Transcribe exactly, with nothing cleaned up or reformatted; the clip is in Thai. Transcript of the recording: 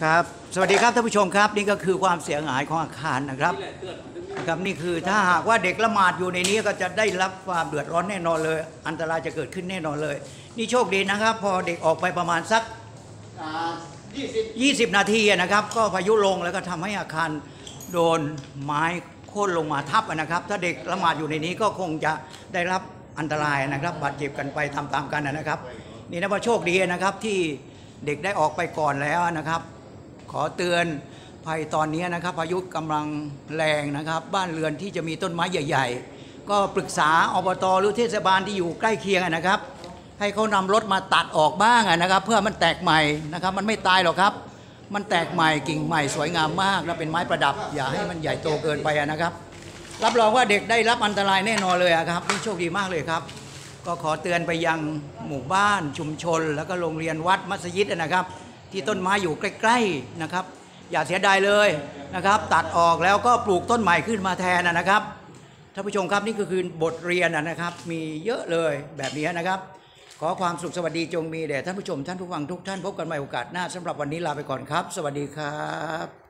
ครับสวัสดีครับท่านผู้ชมครับนี่ก็คือความเสียหายของอาคารนะครับนะครับนี่คือถ้าหากว่าเด็กละหมาดอยู่ในนี้ก็จะได้รับความเดือดร้อนแน่นอนเลยอันตรายจะเกิดขึ้นแน่นอนเลยนี่โชคดีนะครับพอเด็กออกไปประมาณสักยี่สิบนาทีนะครับก็พายุลงแล้วก็ทำให้อาคารโดนไม้โค่นลงมาทับนะครับถ้าเด็กละหมาดอยู่ในนี้ก็คงจะได้รับอันตรายนะครับบาดเจ็บกันไปตามๆกันนะครับนี่นะว่าโชคดีนะครับที่เด็กได้ออกไปก่อนแล้วนะครับขอเตือนภัยตอนนี้นะครับพายุกำลังแรงนะครับบ้านเรือนที่จะมีต้นไม้ใหญ่ๆก็ปรึกษาอบต.หรือเทศบาลที่อยู่ใกล้เคียงนะครับให้เขานำรถมาตัดออกบ้างนะครับเพื่อมันแตกใหม่นะครับมันไม่ตายหรอกครับมันแตกใหม่กิ่งใหม่สวยงามมากและเป็นไม้ประดับอย่าให้มันใหญ่โตเกินไปนะครับรับรองว่าเด็กได้รับอันตรายแน่นอนเลยครับนี่โชคดีมากเลยครับก็ขอเตือนไปยังหมู่บ้านชุมชนแล้วก็โรงเรียนวัดมัสยิดนะครับที่ต้นไม้อยู่ใกล้ๆนะครับอย่าเสียดายเลยนะครับตัดออกแล้วก็ปลูกต้นใหม่ขึ้นมาแทนนะครับท่านผู้ชมครับนี่ก็คือบทเรียนนะครับมีเยอะเลยแบบนี้นะครับขอความสุขสวัสดีจงมีแด่ท่านผู้ชมท่านผู้ฟังทุกท่านพบกันใหม่โอกาสหน้าสำหรับวันนี้ลาไปก่อนครับสวัสดีครับ